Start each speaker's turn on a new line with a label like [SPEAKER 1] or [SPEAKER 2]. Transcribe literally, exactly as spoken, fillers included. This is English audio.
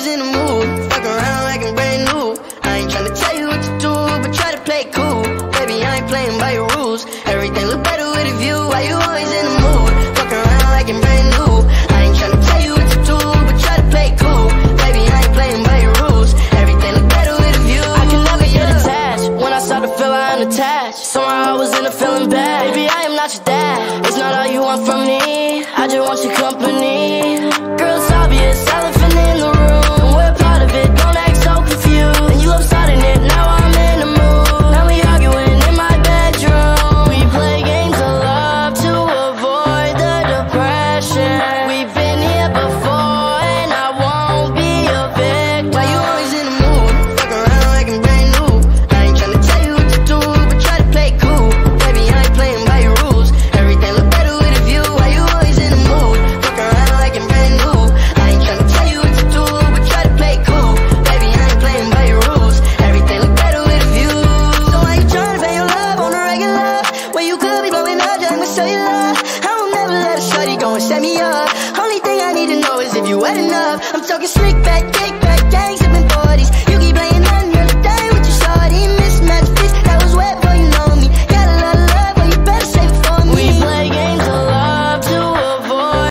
[SPEAKER 1] in the mood. Fuck around like I'm brand new. I ain't tryna tell you what to do, but try to play cool. Baby, I ain't playing by your rules. Everything look better with a view. Why you always in the mood? Fuck around like I'm brand new. I ain't tryna tell you what to do, but try to play cool. Baby, I ain't playing by your rules. Everything look better with a view.
[SPEAKER 2] I can never get attached. When I start to feel I unattached, somehow I was in a feeling bad. Baby, I am not your dad. It's not all you want from me. I just want your company. Girl, it's obvious, elephant in the room. We're part of it, don't act so confused. And you love starting it, now I'm in the mood. Now we arguing in my bedroom. We play games of love to avoid the depression. We've been here before and I won't be a victim.
[SPEAKER 1] Why you always in the mood? Fuck around like I'm brand new. I ain't tryna tell you what to do, but try to play cool. Baby, I ain't playing by your rules. Everything look better with a view. Why you always in the mood? Fuck around like I'm brand new. I ain't tryna tell you what to do, but try to play cool. Baby, I ain't playing by your rules. Everything look better with a view. So why you tryna pay your love on the regular? When you could be blowing up just with cellular. I will never let a shorty go and set me up. Only thing I need to know is if you wet enough. I'm talking slick back, kick back, gang sipping